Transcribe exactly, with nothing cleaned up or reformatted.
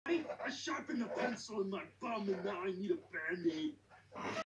I, I sharpened the pencil in my bum and now I need a band-aid.